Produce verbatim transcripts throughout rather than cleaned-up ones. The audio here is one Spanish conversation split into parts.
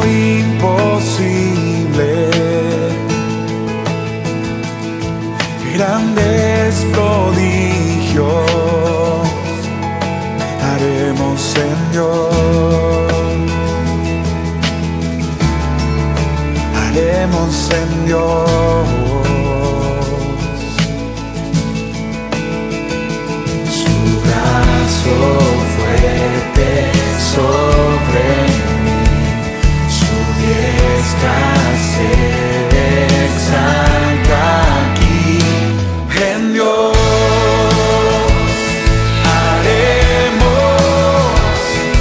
imposible. Grandes prodigios haremos en Dios, haremos en Dios. Su brazo fuerte sobre mí, su diestra se exalta aquí. En Dios haremos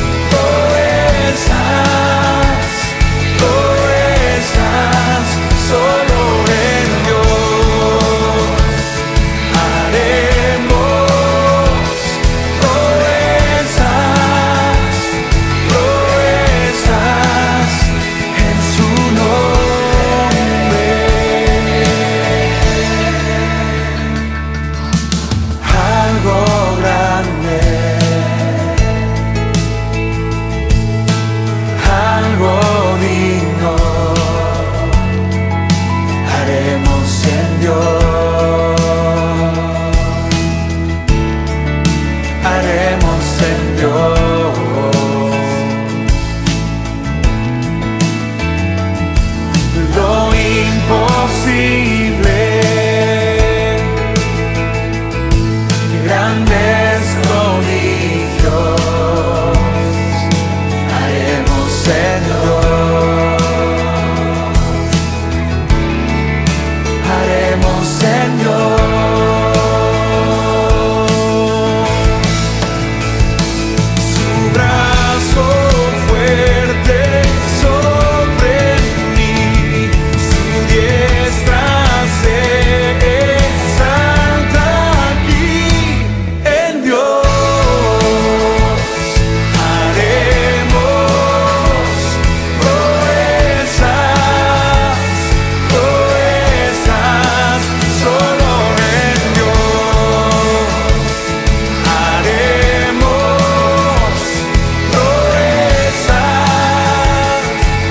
proezas, proezas, solo en Dios haremos proezas, proezas en su nombre. Algo grande, algo digno haremos en Dios, haremos en Dios. Lo imposible, grandes prodigios haremos en Dios, haremos en Dios. Su brazo fuerte sobre mí, su diestra se exalta aquí. En Dios haremos proezas, proezas, solo en Dios haremos proezas,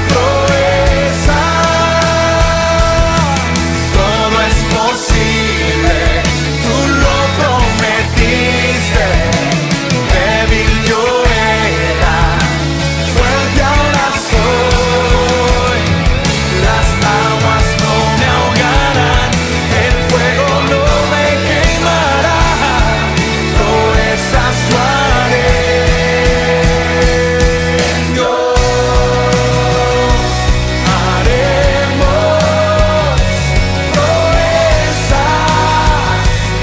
proezas. Todo es posible, tú lo prometiste. Débil yo era, fuerte ahora soy. Las aguas no me ahogarán, el fuego no me quemará. Proezas yo haré en Dios, haremos proezas,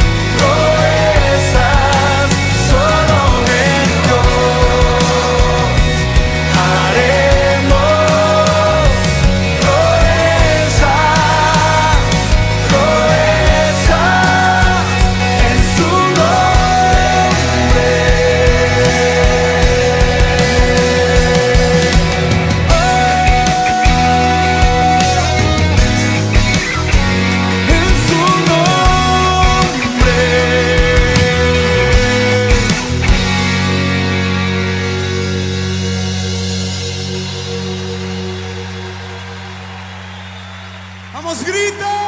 proezas, solo en Dios haremos proezas, proezas en su nombre. En su nombre. ¡Vamos, grita!